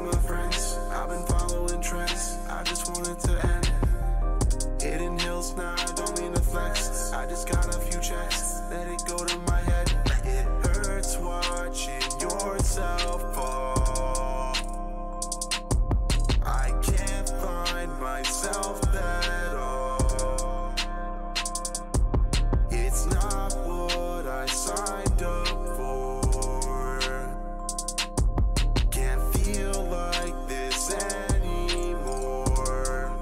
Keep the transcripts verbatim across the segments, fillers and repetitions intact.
my friends, I've been following trends, I just want it to end. Hidden hills, nah, I don't mean to flex, I just got a few checks, let it go to my head. It hurts watching yourself fall. I can't find myself at all. It's not what I signed up for. Can't feel like this anymore.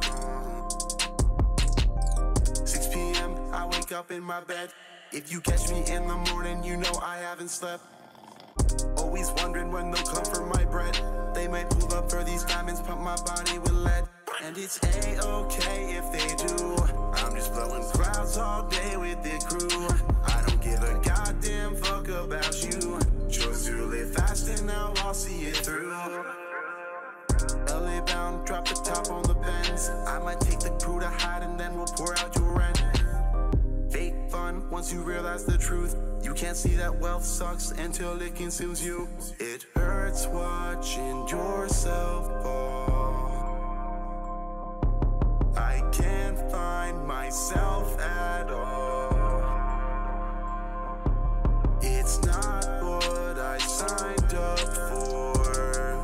six p m I wake up in my bed. If you catch me in the morning, you know I haven't slept. Always wondering when they'll come for my bread. They might pull up for these diamonds, pump my body with lead. And it's a-okay if they do. I'm just blowing clouds all day with the crew. I don't give a goddamn fuck about you. Chose to live fast and now I'll see it through. L A bound, drop the top on the Benz. I might take the crew to hide and then we'll pour out your rent. Fake fun once you realize the truth. You can't see that wealth sucks until it consumes you. It hurts watching yourself fall. I can't find myself at all. It's not what I signed up for.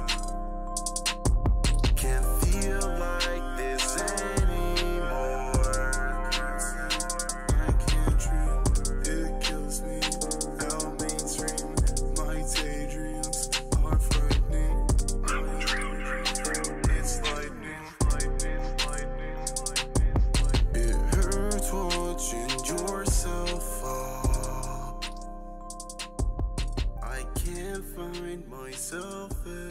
Can't feel like this anymore. I can't dream, it kills me. How mainstream my daydreams are frightening. It's lightning, lightning, lightning, lightning, lightning. It hurts watching yourself fall. I can't find myself.